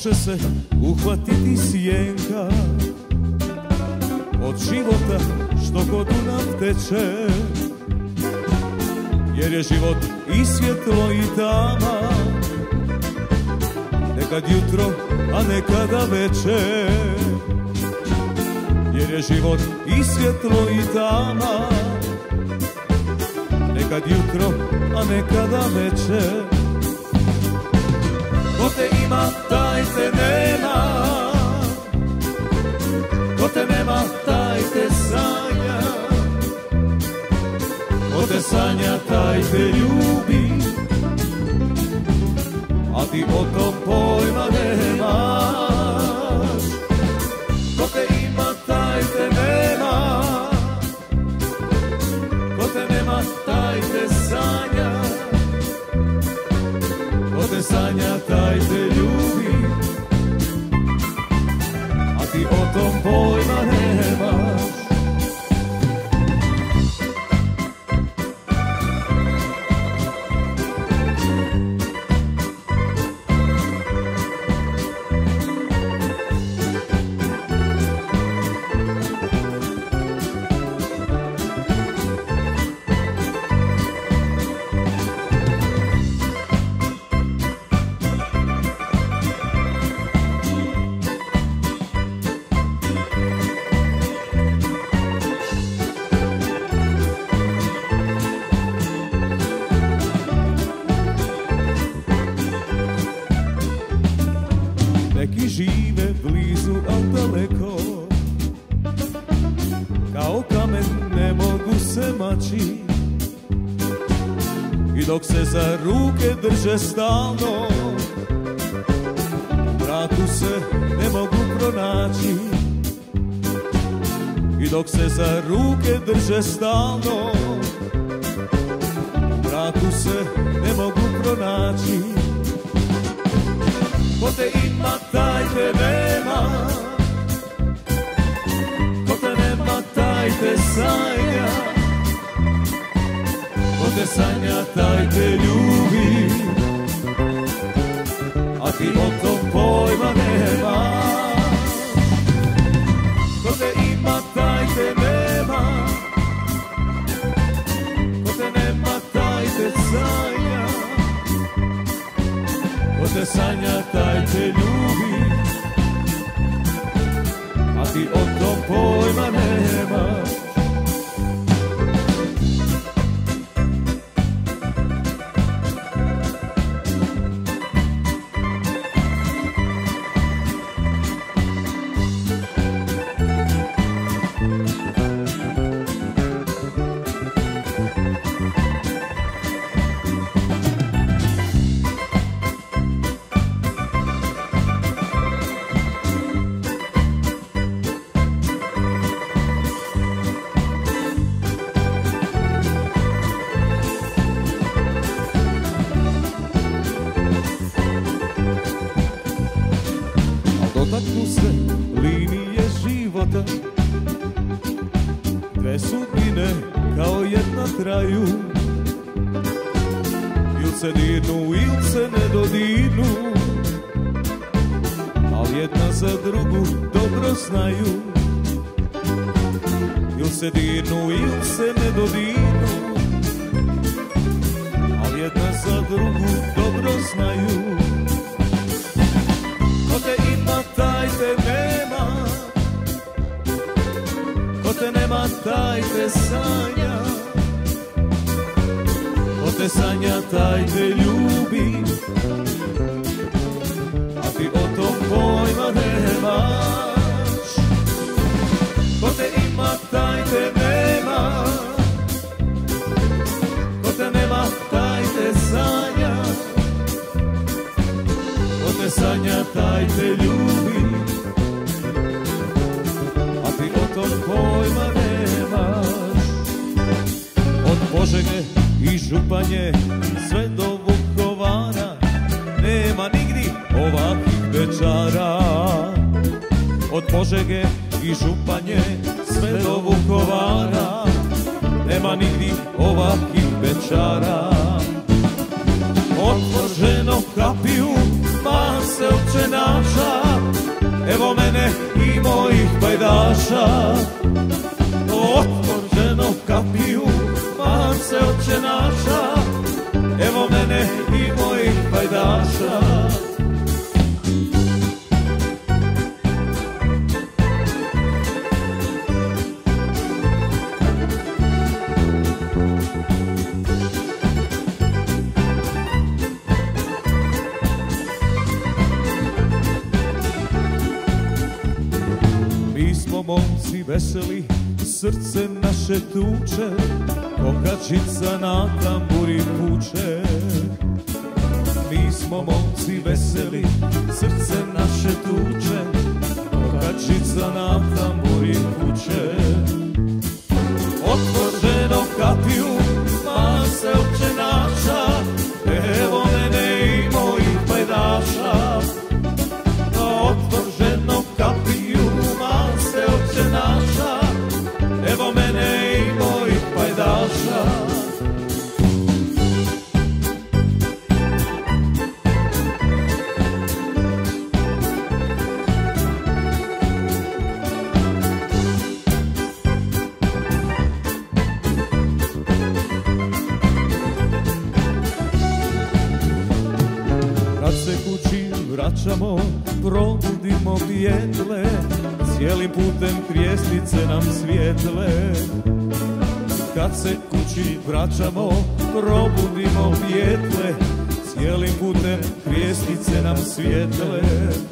može se uhvatiti sjenka od života što god u nam teče, jer je život i svjetlo i tama, nekad jutro, a nekada večer. Jer je život i svjetlo i tama, nekad jutro, a nekada večer. Ko te ima, taj te nema, ko te nema, taj te sanja, ko te sanja, taj te ljubi, a ti o tom pojma nemaš. Ko te ima, taj te nema, ko te nema, taj te sanja, ko te sanja, taj te ljubi, a ti o tom pojma nemaš. Neki žive blizu, al daleko, kao kamen ne mogu se maći, i dok se za ruke drže stalno, u mraku se ne mogu pronaći. I dok se za ruke drže stalno, u mraku se ne mogu pronaći. Ko te ima, taj te nema, ko te nema, taj te sanja, ko te sanja, taj te ljubi, a ti o tom pojma nemaš. Ko te ima, taj te nema, ko te nema, taj te sanja, ko te sanja, taj te ljubi, a ti o tom pojma nemaš. Dotaknu se linije života, dve sudbine kao jedna traju, il se dirnu, il se ne dodirnu, al jedna za drugu dobro znaju. Il se dirnu, il se ne dodirnu, al jedna za drugu dobro znaju. Ko te ima, taj te nema, ko te nema, taj te sanja, ko te sanja, taj te ljubi, a ti o tom pojma nemaš. Ko te ima, taj te nema, ko te nema, taj te sanja, ko te sanja, taj te ljubi, a ti o tom pojma nemaš. Od Požege i Županje sve do Vukovara nema nigdje ovakvih večara. Od Požege i Županje sve do Vukovara nema nigdje ovakvih večara. Otvořeno kapiju mase općenaša, evo mene i mojih pajdaša. Otvorženo kapiju mase općenaša, evo mene i mojih pajdaša. Mi smo momci veseli, srce naše tuče, okačica na tamburi puče. Mi smo momci veseli, srce naše tuče, okačica na tamburi puče. Otvorženo kapiju mase općenaša, evo mene i mojih pajdaša. Otvorženo kapiju mase općenaša, evo mene i mojih pajdaša. Kad se kući vraćamo, probudimo vjetle, cijelim putem krijesnice nam svijetle. Kad se kući vraćamo, probudimo vjetle, cijelim putem krijesnice nam svijetle.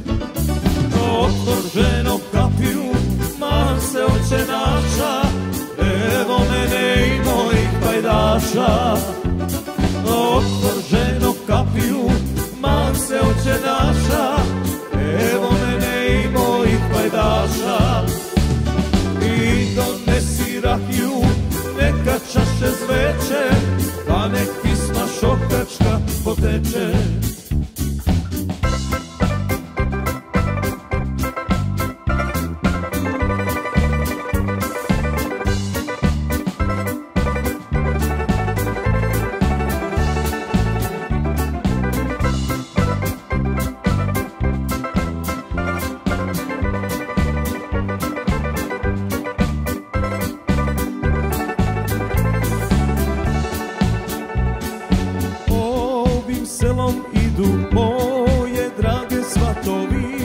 Otvorženo kapiju mase općenaša, evo mene i mojih pajdaša. Otvorženo kapiju mase općenaša, evo mene i mojih pajdaša. I donesi rakiju, neka čaše zveče, pa nek pisma šokačka poteče. Selom idu moje drage svatovi,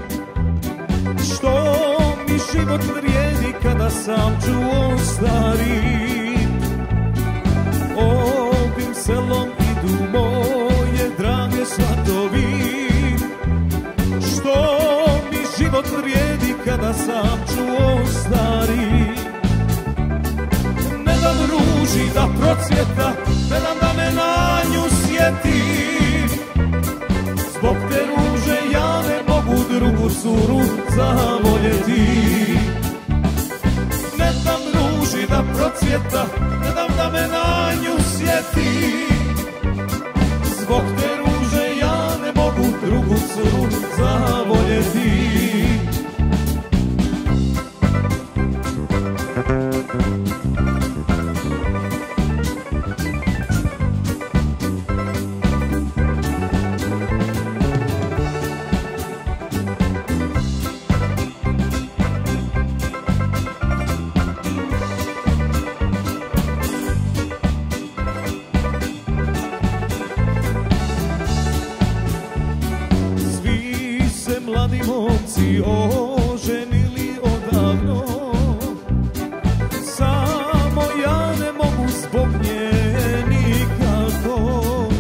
što mi život vrijedi kada sam čuo stari. Ovim selom idu moje drage svatovi, što mi život vrijedi kada sam čuo stari. Ne dam ruži da procvjeta, ne dam da me na nju sjeti. Zbog te ruže ja ne mogu drugu curu zavoljeti. Ne dam ruži da procvjeta, ne dam da me na nju sjeti. Zbog te ruže ja ne mogu drugu curu zavoljeti. Mladi momci oženili odavno, samo ja ne mogu zbog nje nikako.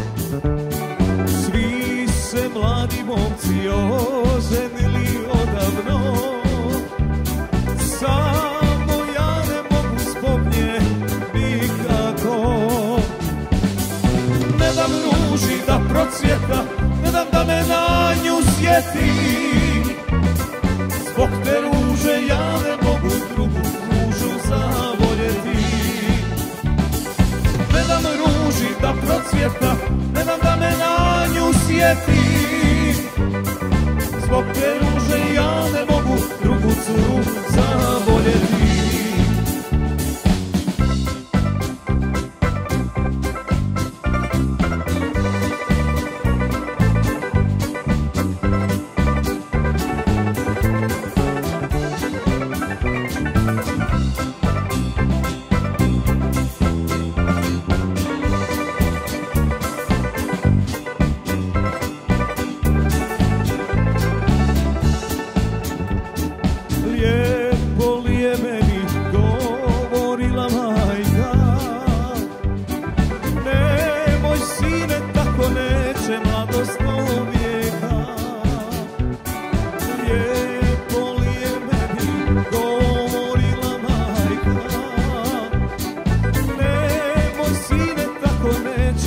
Svi se mladi momci oženili odavno, samo ja ne mogu zbog nje nikako. Ne dam ruži da procvjeta, ne dam da me na nju sjeti. Zbog te ruže ja ne mogu drugu ružu zavoljeti. Ne dam ruži da procvjeta, ne dam da me na nju sjeti. Zbog te ruže ja ne mogu drugu curu zavoljeti.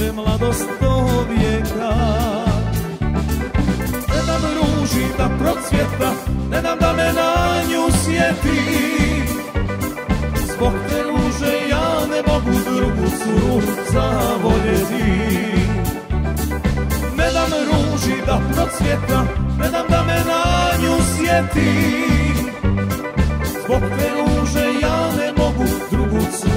može mladost do vijeka. Ne dam ruži da procvjeta, ne dam da me na nju sjeti. Zbog te ruže ja ne mogu drugu curu zavoljeti. Ne dam ruži da procvjeta, ne dam da me na nju sjeti. Zbog te ruže ja ne mogu drugu curu